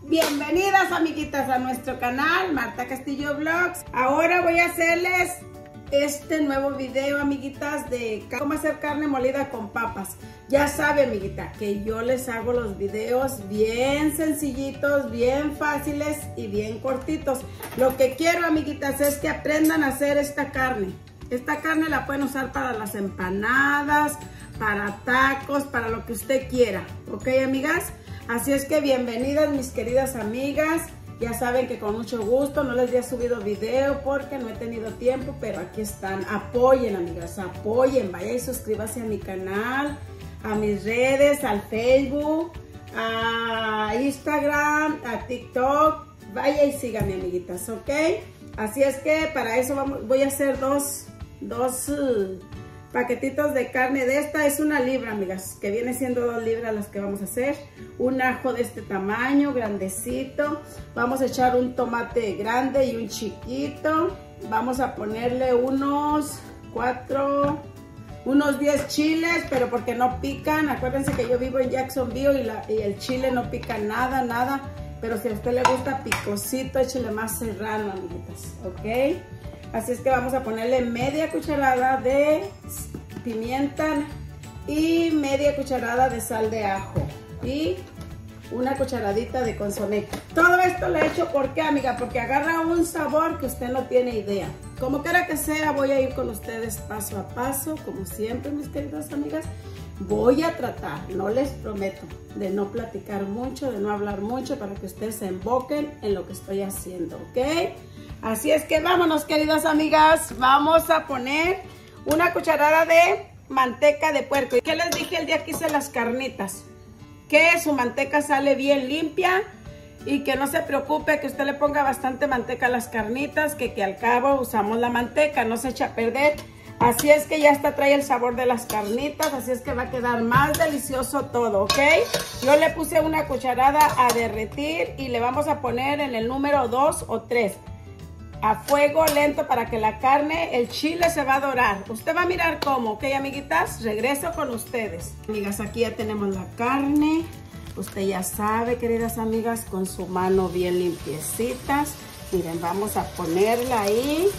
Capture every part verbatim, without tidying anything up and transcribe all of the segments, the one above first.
Bienvenidas amiguitas a nuestro canal Marta Castillo Vlogs. Ahora voy a hacerles este nuevo video, amiguitas, de cómo hacer carne molida con papas. Ya sabe, amiguita, que yo les hago los videos bien sencillitos, bien fáciles y bien cortitos. Lo que quiero, amiguitas, es que aprendan a hacer esta carne. Esta carne la pueden usar para las empanadas, para tacos, para lo que usted quiera. ¿Ok, amigas? Así es que bienvenidas, mis queridas amigas. Ya saben que con mucho gusto, no les había subido video porque no he tenido tiempo, pero aquí están. Apoyen, amigas, apoyen. Vaya y suscríbase a mi canal, a mis redes, al Facebook, a Instagram, a TikTok. Vaya y síganme, amiguitas, ¿ok? Así es que para eso vamos, voy a hacer dos, dos uh, paquetitos de carne. De esta es una libra, amigas, que viene siendo dos libras las que vamos a hacer. Un ajo de este tamaño, grandecito. Vamos a echar un tomate grande y un chiquito. Vamos a ponerle unos cuatro, unos diez chiles, pero porque no pican. Acuérdense que yo vivo en Jacksonville y, la, y el chile no pica nada, nada. Pero si a usted le gusta picosito, échele más serrano, amiguitas, ¿ok? Así es que vamos a ponerle media cucharada de pimienta y media cucharada de sal de ajo y una cucharadita de consomé. Todo esto lo he hecho, ¿por qué, amiga? Porque agarra un sabor que usted no tiene idea. Como quiera que sea, voy a ir con ustedes paso a paso, como siempre, mis queridas amigas. Voy a tratar, no les prometo, de no platicar mucho, de no hablar mucho, para que ustedes se enfoquen en lo que estoy haciendo, ¿ok? Así es que vámonos, queridas amigas. Vamos a poner una cucharada de manteca de puerco. ¿Qué les dije el día que hice las carnitas? Que su manteca sale bien limpia y que no se preocupe, que usted le ponga bastante manteca a las carnitas, que, que al cabo usamos la manteca, no se echa a perder. Así es que ya está, trae el sabor de las carnitas, así es que va a quedar más delicioso todo, ¿ok? Yo le puse una cucharada a derretir y le vamos a poner en el número dos o tres. A fuego lento para que la carne, el chile se va a dorar. Usted va a mirar cómo, ¿ok, amiguitas? Regreso con ustedes. Amigas, aquí ya tenemos la carne. Usted ya sabe, queridas amigas, con su mano bien limpiecitas. Miren, vamos a ponerla ahí.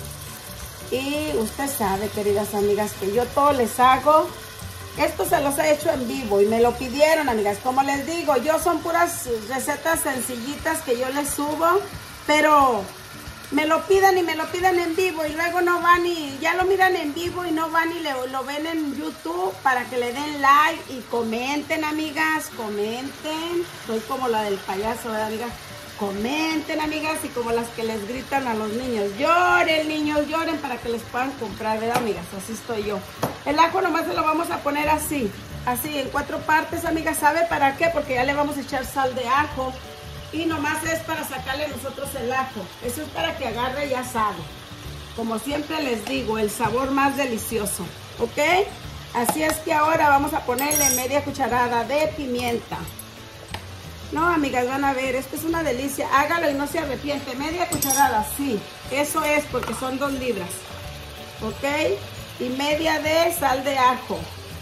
Y usted sabe, queridas amigas, que yo todo les hago. Esto se los he hecho en vivo y me lo pidieron, amigas. Como les digo, yo son puras recetas sencillitas que yo les subo, pero me lo piden y me lo piden en vivo y luego no van y ya lo miran en vivo y no van y le, lo ven en YouTube para que le den like y comenten, amigas, comenten. Soy como la del payaso, ¿verdad, amigas? Comenten, amigas, y como las que les gritan a los niños, lloren, niños, lloren para que les puedan comprar, ¿verdad, amigas? Así estoy yo. El ajo nomás se lo vamos a poner así, así, en cuatro partes, amigas. ¿Sabe para qué? Porque ya le vamos a echar sal de ajo y nomás es para sacarle nosotros el ajo. Eso es para que agarre, ya sabe. Como siempre les digo, el sabor más delicioso, ¿ok? Así es que ahora vamos a ponerle media cucharada de pimienta. No, amigas, van a ver, esto es una delicia. Hágalo y no se arrepiente. Media cucharada, sí. Eso es porque son dos libras. ¿Ok? Y media de sal de ajo.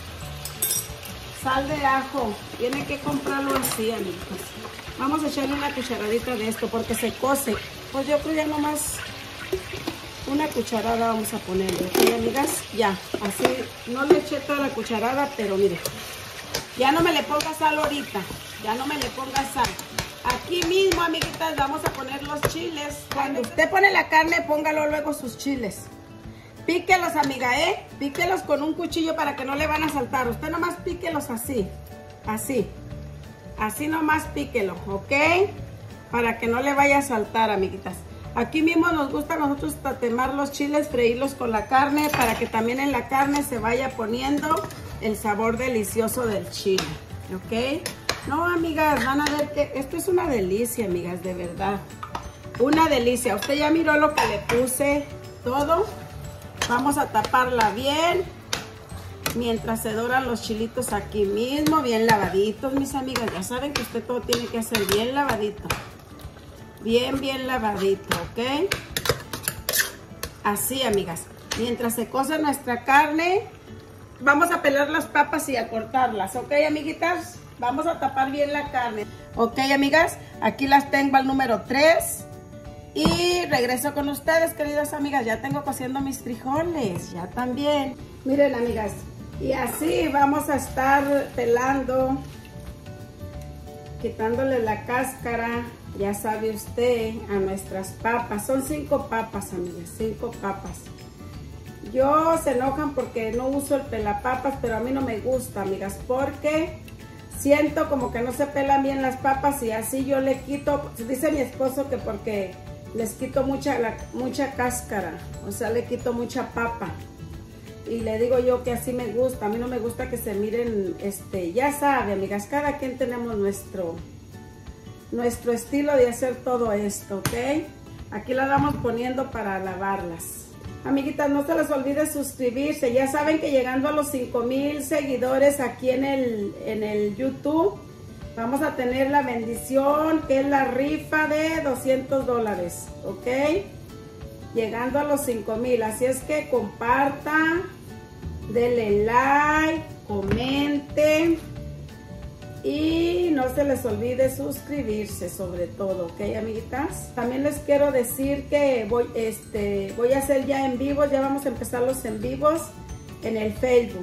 Sal de ajo. Tiene que comprarlo así, amigos. Vamos a echarle una cucharadita de esto porque se cose. Pues yo creo ya nomás una cucharada vamos a ponerle. ¿Ok, amigas? Ya, así. No le eché toda la cucharada, pero mire. Ya no me le ponga sal ahorita. Ya no me le ponga sal. Aquí mismo, amiguitas, vamos a poner los chiles. Cuando usted pone la carne, póngalo luego sus chiles. Píquelos, amiga, ¿eh? Píquelos con un cuchillo para que no le van a saltar. Usted nomás píquelos así. Así. Así nomás píquelo, ¿ok? Para que no le vaya a saltar, amiguitas. Aquí mismo nos gusta a nosotros tatemar los chiles, freírlos con la carne, para que también en la carne se vaya poniendo el sabor delicioso del chile, ¿ok? No, amigas, van a ver que esto es una delicia, amigas, de verdad. Una delicia. Usted ya miró lo que le puse, todo. Vamos a taparla bien. Mientras se doran los chilitos aquí mismo, bien lavaditos, mis amigas. Ya saben que usted todo tiene que hacer bien lavadito. Bien, bien lavadito, ¿ok? Así, amigas. Mientras se cose nuestra carne, vamos a pelar las papas y a cortarlas, ¿ok, amiguitas? Vamos a tapar bien la carne. Ok, amigas, aquí las tengo al número tres. Y regreso con ustedes, queridas amigas. Ya tengo cociendo mis frijoles, ya también. Miren, amigas, y así vamos a estar pelando, quitándole la cáscara, ya sabe usted, a nuestras papas. Son cinco papas, amigas, cinco papas. Yo se enojan porque no uso el pelapapas, pero a mí no me gusta, amigas, porque siento como que no se pelan bien las papas y así yo le quito. Dice mi esposo que porque les quito mucha, la, mucha cáscara, o sea, le quito mucha papa. Y le digo yo que así me gusta. A mí no me gusta que se miren, este, ya sabe, amigas, cada quien tenemos nuestro, nuestro estilo de hacer todo esto, ¿ok? Aquí las vamos poniendo para lavarlas. Amiguitas, no se les olvide suscribirse. Ya saben que llegando a los cinco mil seguidores aquí en el, en el YouTube, vamos a tener la bendición que es la rifa de doscientos dólares, ¿ok? Llegando a los cinco mil, así es que compartan, denle like, comenten y no se les olvide suscribirse sobre todo, ¿ok, amiguitas? También les quiero decir que voy, este, voy a hacer ya en vivos, ya vamos a empezar los en vivos en el Facebook.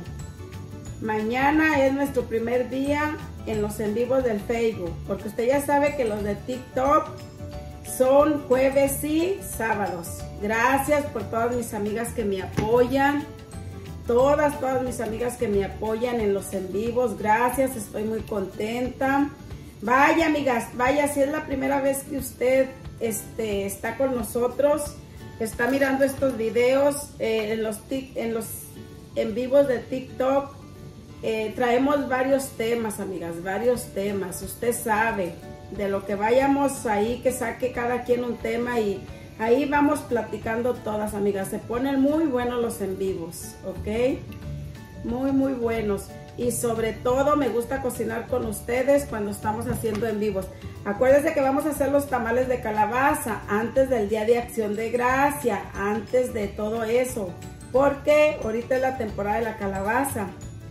Mañana es nuestro primer día en los en vivos del Facebook, porque usted ya sabe que los de TikTok son jueves y sábados. Gracias por todas mis amigas que me apoyan, todas, todas mis amigas que me apoyan en los en vivos. Gracias, estoy muy contenta. Vaya, amigas, vaya, si es la primera vez que usted este, está con nosotros, está mirando estos videos eh, en, los tic, en los en vivos de TikTok. Eh, traemos varios temas, amigas, varios temas. Usted sabe, de lo que vayamos ahí, que saque cada quien un tema y ahí vamos platicando todas, amigas. Se ponen muy buenos los en vivos, ¿ok? Muy, muy buenos. Y sobre todo me gusta cocinar con ustedes cuando estamos haciendo en vivos. Acuérdense que vamos a hacer los tamales de calabaza antes del Día de Acción de Gracia, antes de todo eso, porque ahorita es la temporada de la calabaza.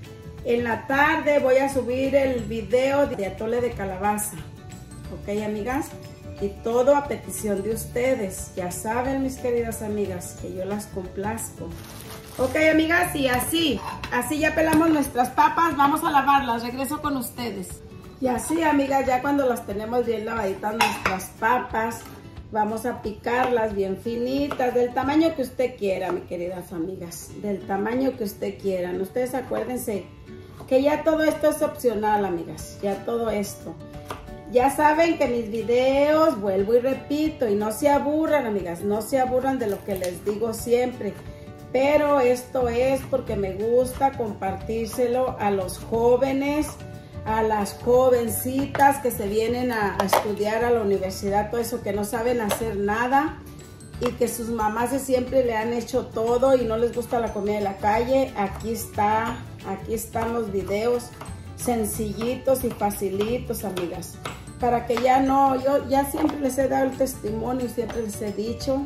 En la tarde voy a subir el video de atole de calabaza, ok, amigas, y todo a petición de ustedes. Ya saben, mis queridas amigas, que yo las complazco. Ok, amigas, y así, así ya pelamos nuestras papas. Vamos a lavarlas, regreso con ustedes. Y así, amigas, ya cuando las tenemos bien lavaditas nuestras papas, vamos a picarlas bien finitas, del tamaño que usted quiera, mis queridas amigas, del tamaño que usted quiera. Ustedes acuérdense que ya todo esto es opcional, amigas, ya todo esto. Ya saben que mis videos, vuelvo y repito, y no se aburran, amigas, no se aburran de lo que les digo siempre. Pero esto es porque me gusta compartírselo a los jóvenes, a las jovencitas que se vienen a, a estudiar a la universidad, todo eso, que no saben hacer nada y que sus mamás siempre le han hecho todo y no les gusta la comida de la calle. Aquí está, aquí están los videos sencillitos y facilitos, amigas, para que ya no, yo ya siempre les he dado el testimonio y siempre les he dicho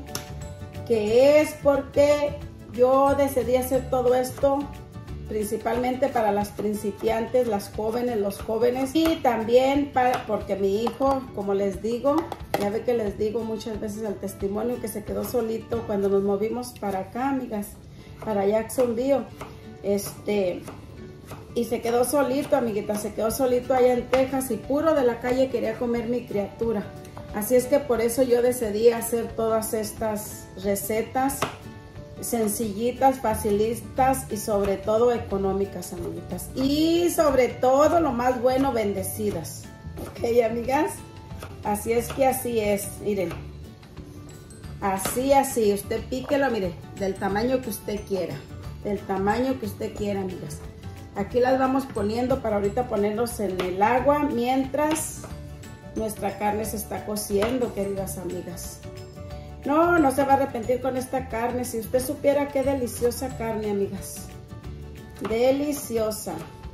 que es porque yo decidí hacer todo esto principalmente para las principiantes, las jóvenes, los jóvenes, y también para, porque mi hijo, como les digo, ya ve que les digo muchas veces el testimonio, que se quedó solito cuando nos movimos para acá, amigas, para Jacksonville, este, y se quedó solito, amiguita, se quedó solito allá en Texas y puro de la calle quería comer mi criatura. Así es que por eso yo decidí hacer todas estas recetas sencillitas, facilitas y sobre todo económicas, amiguitas. Y sobre todo, lo más bueno, bendecidas. Ok, amigas. Así es que así es, miren. Así, así. Usted píquelo, mire, del tamaño que usted quiera. Del tamaño que usted quiera, amigas. Aquí las vamos poniendo para ahorita ponerlos en el agua mientras nuestra carne se está cociendo, queridas amigas. No, no se va a arrepentir con esta carne. Si usted supiera qué deliciosa carne, amigas. Deliciosa.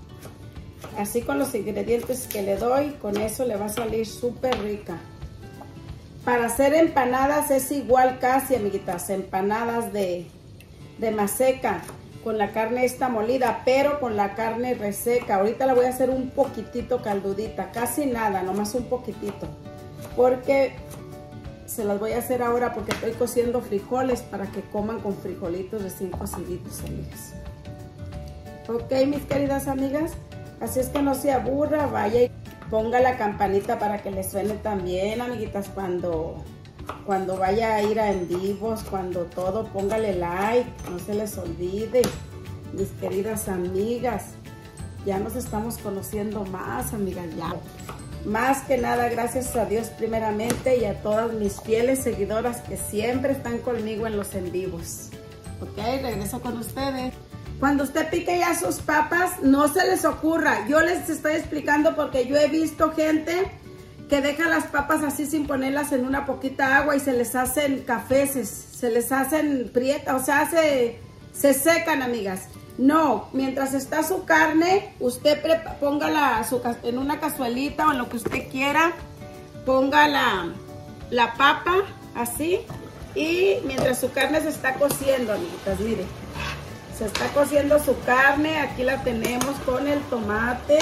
Así con los ingredientes que le doy, con eso le va a salir súper rica. Para hacer empanadas es igual casi, amiguitas. Empanadas de, de maseca. con la carne esta molida, pero con la carne reseca. Ahorita la voy a hacer un poquitito caldudita, casi nada, nomás un poquitito, porque se las voy a hacer ahora porque estoy cociendo frijoles para que coman con frijolitos recién cociditos, amigas. Ok, mis queridas amigas, así es que no se aburra, vaya y ponga la campanita para que le suene también, amiguitas, cuando, cuando vaya a ir a en vivos, cuando todo, póngale like, no se les olvide, mis queridas amigas. Ya nos estamos conociendo más, amigas, ya. Más que nada, gracias a Dios primeramente y a todas mis fieles seguidoras que siempre están conmigo en los en vivos. Ok, regreso con ustedes. Cuando usted pique ya sus papas, no se les ocurra. Yo les estoy explicando porque yo he visto gente que deja las papas así sin ponerlas en una poquita agua y se les hacen cafeces, se les hacen prietas, o sea, se, se secan, amigas. No, mientras está su carne, usted póngala su, en una cazuelita o en lo que usted quiera, ponga la, la papa así y mientras su carne se está cociendo, amiguitas, mire. Se está cociendo su carne, aquí la tenemos con el tomate.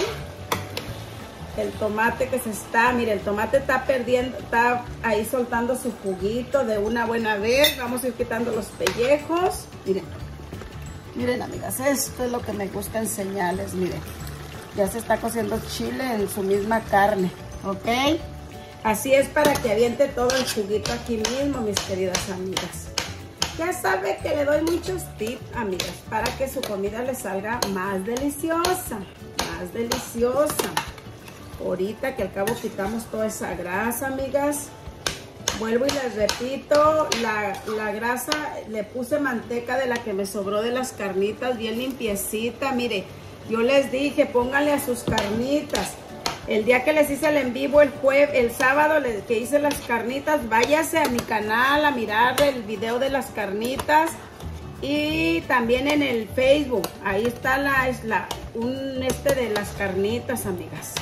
El tomate que se está, mire, el tomate está perdiendo, está ahí soltando su juguito de una buena vez. Vamos a ir quitando los pellejos. Miren, miren, amigas, esto es lo que me gusta enseñarles, miren. Ya se está cociendo chile en su misma carne, ¿ok? Así es para que aviente todo el juguito aquí mismo, mis queridas amigas. Ya sabe que le doy muchos tips, amigas, para que su comida le salga más deliciosa, más deliciosa. Ahorita que al cabo quitamos toda esa grasa, amigas. Vuelvo y les repito, la, la grasa, le puse manteca de la que me sobró de las carnitas, bien limpiecita. Mire, yo les dije, pónganle a sus carnitas. El día que les hice el en vivo, el jueves, el sábado les, que hice las carnitas, váyase a mi canal a mirar el video de las carnitas. Y también en el Facebook, ahí está la, es la, un este de las carnitas, amigas.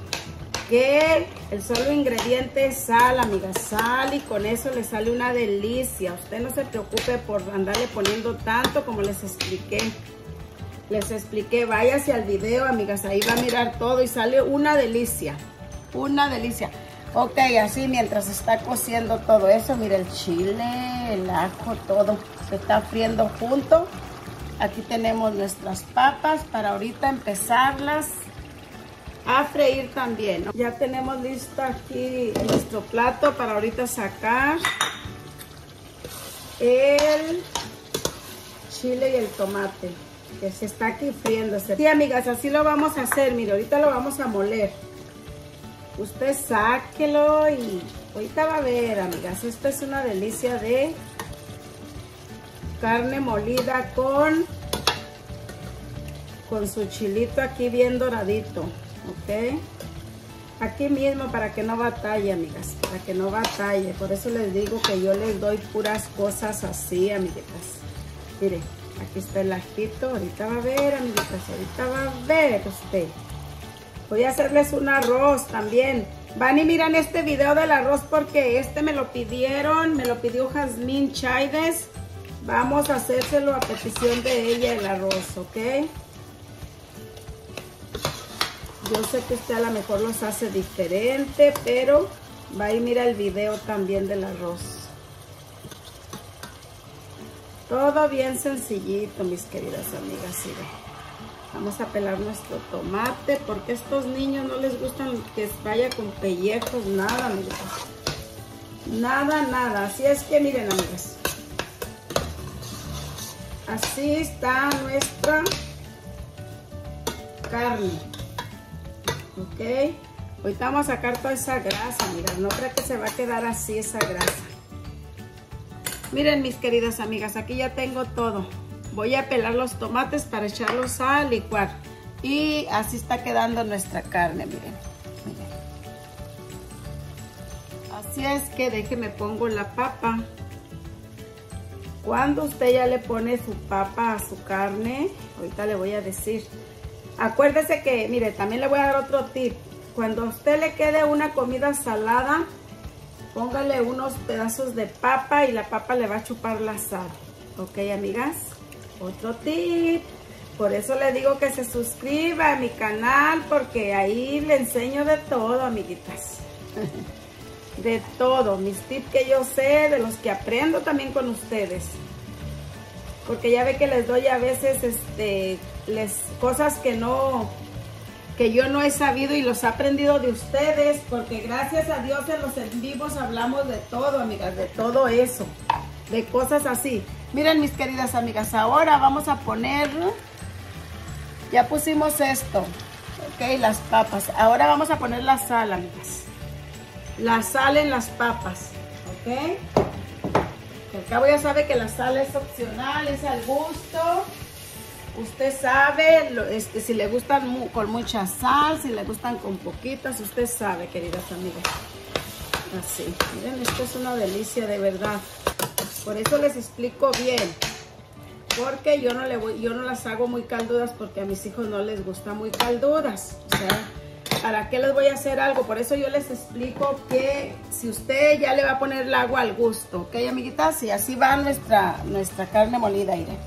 Que el solo ingrediente es sal, amigas, sal, y con eso le sale una delicia. Usted no se preocupe por andarle poniendo tanto como les expliqué. Les expliqué, váyase al video, amigas, ahí va a mirar todo y sale una delicia, una delicia. Ok, así mientras está cociendo todo eso, mire el chile, el ajo, todo se está friendo junto. Aquí tenemos nuestras papas para ahorita empezarlas a freír también, ¿no? Ya tenemos listo aquí nuestro plato para ahorita sacar el chile y el tomate que se está aquí friéndose. Sí, amigas, así lo vamos a hacer. Mire, ahorita lo vamos a moler. Usted sáquelo y ahorita va a ver, amigas. Esto es una delicia de carne molida con con su chilito aquí bien doradito, ¿ok? Aquí mismo para que no batalle, amigas, para que no batalle. Por eso les digo que yo les doy puras cosas así, amiguitas. Mire, aquí está el ajito, ahorita va a ver, amiguitas, ahorita va a ver usted. Voy a hacerles un arroz también. Van y miran este video del arroz porque este me lo pidieron, me lo pidió Jazmín Chaides. Vamos a hacérselo a petición de ella el arroz, ¿ok? Yo sé que usted a lo mejor los hace diferente, pero va y mira el video también del arroz. Todo bien sencillito, mis queridas amigas. ¿Sí? Vamos a pelar nuestro tomate porque a estos niños no les gustan que vaya con pellejos, nada, amigas. Nada, nada. Así es que miren, amigas. Así está nuestra carne. Ok. Ahorita vamos a sacar toda esa grasa, miren. No creo que se va a quedar así esa grasa. Miren, mis queridas amigas, aquí ya tengo todo. Voy a pelar los tomates para echarlos a licuar. Y así está quedando nuestra carne, miren. miren. Así es que déjeme pongo la papa. Cuando usted ya le pone su papa a su carne, ahorita le voy a decir. Acuérdese que, mire, también le voy a dar otro tip. Cuando a usted le quede una comida salada, póngale unos pedazos de papa y la papa le va a chupar la sal. ¿Ok, amigas? otro tip. Por eso le digo que se suscriba a mi canal, porque ahí le enseño de todo, amiguitas. De todo, mis tips que yo sé, de los que aprendo también con ustedes. Porque ya ve que les doy a veces este, les, cosas que no, que yo no he sabido y los he aprendido de ustedes. Porque gracias a Dios en los en vivos hablamos de todo, amigas, de todo eso. De cosas así. Miren, mis queridas amigas, ahora vamos a poner... Ya pusimos esto, ok, las papas. Ahora vamos a poner la sal, amigas. La sal en las papas, ok. Al cabo ya sabe que la sal es opcional, es al gusto. Usted sabe lo, este, si le gustan mu con mucha sal, si le gustan con poquitas. Usted sabe, queridas amigas. Así, miren, esto es una delicia de verdad. Por eso les explico bien. Porque yo no, le voy, yo no las hago muy caldudas porque a mis hijos no les gusta muy caldudas. O sea, ¿para qué les voy a hacer algo? Por eso yo les explico que si usted ya le va a poner el agua al gusto, ¿ok, amiguitas? Y así va nuestra, nuestra carne molida, iré.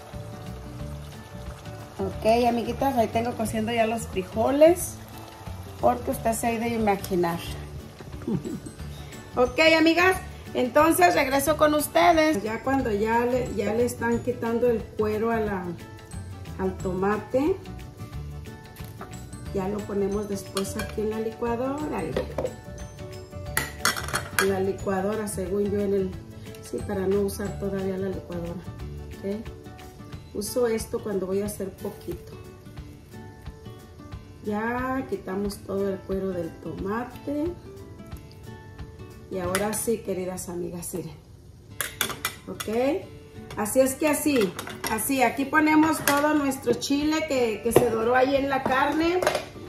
Ok, amiguitas, ahí tengo cociendo ya los frijoles. Porque usted se ha de imaginar. Ok, amigas. Entonces regreso con ustedes. Ya cuando ya le, ya le están quitando el cuero a la, al tomate, ya lo ponemos después aquí en la licuadora. En la licuadora, según yo, en el... Sí, para no usar todavía la licuadora. ¿Okay? Uso esto cuando voy a hacer poquito. Ya quitamos todo el cuero del tomate. Y ahora sí, queridas amigas, miren. ¿Ok? Así es que así, así, aquí ponemos todo nuestro chile que, que se doró ahí en la carne.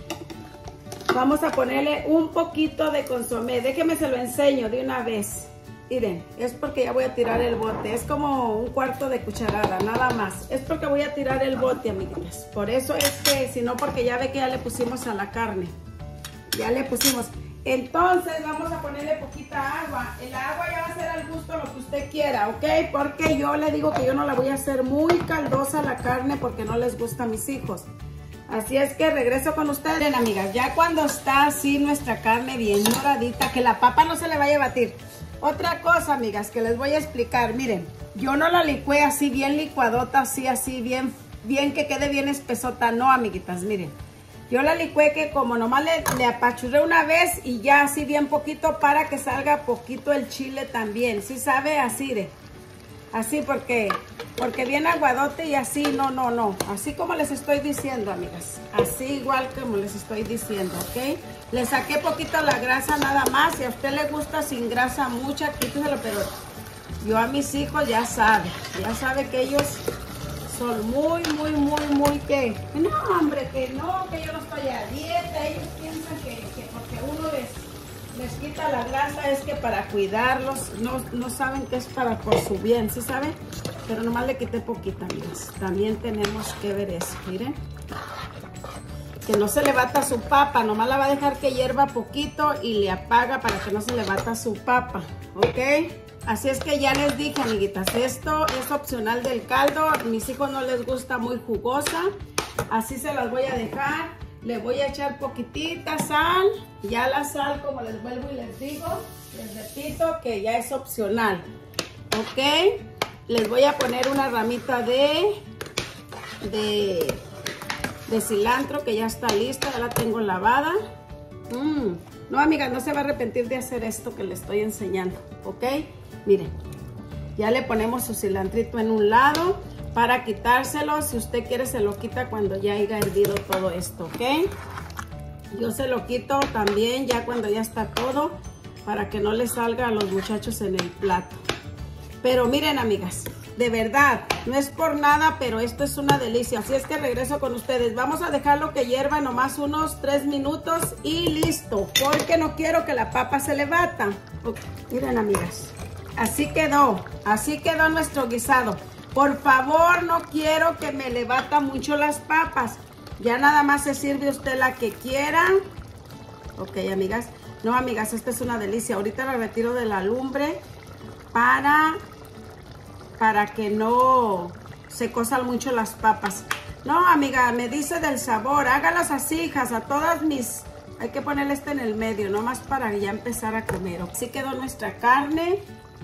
Vamos a ponerle un poquito de consomé. Déjenme se lo enseño de una vez. Miren, es porque ya voy a tirar el bote. Es como un cuarto de cucharada, nada más. Es porque voy a tirar el bote, amiguitas. Por eso es que, si no, porque ya ve que ya le pusimos a la carne. Ya le pusimos... Entonces vamos a ponerle poquita agua. El agua ya va a ser al gusto lo que usted quiera, ¿ok? Porque yo le digo que yo no la voy a hacer muy caldosa la carne porque no les gusta a mis hijos. Así es que regreso con ustedes. Miren, amigas, ya cuando está así nuestra carne bien doradita, que la papa no se le vaya a batir. Otra cosa, amigas, que les voy a explicar. Miren, yo no la licué así bien licuadota, así, así, bien, bien que quede bien espesota. No, amiguitas, miren. Yo la licué que como nomás le, le apachurré una vez y ya así bien poquito para que salga poquito el chile también. ¿Sí sabe? Así de. Así porque, porque bien aguadote y así, no, no, no. Así como les estoy diciendo, amigas. Así igual como les estoy diciendo, ¿ok? Le saqué poquito la grasa nada más. Si a usted le gusta sin grasa mucha, quíteselo, pero yo a mis hijos ya sabe. Ya sabe que ellos... son muy, muy, muy, muy que... No, hombre, que no, que yo no estoy a dieta. Ellos piensan que, que porque uno les, les quita la grasa es que para cuidarlos. No, no saben que es para por su bien, ¿sí saben? Pero nomás le quité poquita, amigas. También tenemos que ver eso, miren. Que no se le bata su papa. Nomás la va a dejar que hierva poquito y le apaga para que no se le bata su papa, ¿ok? Así es que ya les dije, amiguitas, esto es opcional del caldo. A mis hijos no les gusta muy jugosa. Así se las voy a dejar. Le voy a echar poquitita sal. Ya la sal, como les vuelvo y les digo, les repito que ya es opcional. ¿Ok? Les voy a poner una ramita de, de, de cilantro que ya está lista. Ya la tengo lavada. Mmm. No, amigas, no se va a arrepentir de hacer esto que le estoy enseñando. ¿Ok? Miren, ya le ponemos su cilantrito en un lado para quitárselo. Si usted quiere se lo quita cuando ya haya hervido todo esto, ¿ok? Yo se lo quito también ya cuando ya está todo para que no le salga a los muchachos en el plato. Pero miren, amigas, de verdad, no es por nada, pero esto es una delicia. Así es que regreso con ustedes. Vamos a dejarlo que hierva nomás unos tres minutos y listo, porque no quiero que la papa se le bata. Okay. Miren, amigas. Así quedó, así quedó nuestro guisado. Por favor, no quiero que me le bata mucho las papas. Ya nada más se sirve usted la que quiera. Ok, amigas. No, amigas, esta es una delicia. Ahorita la retiro de la lumbre para, para que no se cosan mucho las papas. No, amiga, me dice del sabor. Hágalas así, hijas, a todas mis... Hay que ponerle este en el medio, nomás para ya empezar a comer. Así quedó nuestra carne.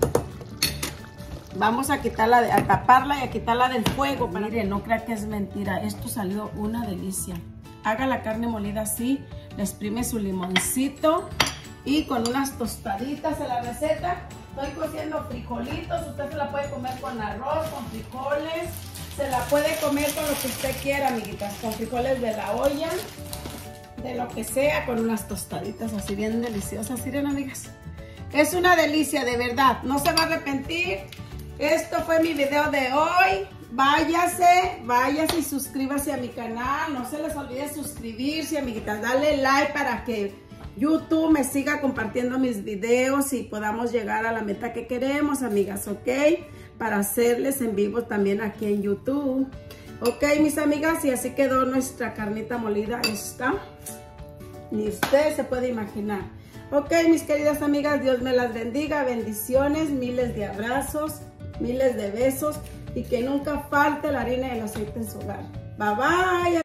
Vamos a quitarla, de, a taparla y a quitarla del fuego. Para... Miren, no crean que es mentira. Esto salió una delicia. Haga la carne molida así. Le exprime su limoncito. Y con unas tostaditas en la receta. Estoy cociendo frijolitos. Usted se la puede comer con arroz, con frijoles. Se la puede comer con lo que usted quiera, amiguitas. Con frijoles de la olla. De lo que sea, con unas tostaditas así bien deliciosas. Miren, amigas. Es una delicia, de verdad. No se va a arrepentir. Esto fue mi video de hoy. Váyase, váyase y suscríbase a mi canal. No se les olvide suscribirse, amiguitas. Dale like para que YouTube me siga compartiendo mis videos y podamos llegar a la meta que queremos, amigas, ¿ok? Para hacerles en vivo también aquí en YouTube. Ok, mis amigas, y así quedó nuestra carnita molida esta. Ni usted se puede imaginar. Ok, mis queridas amigas, Dios me las bendiga. Bendiciones, miles de abrazos, miles de besos. Y que nunca falte la harina y el aceite en su hogar. Bye, bye.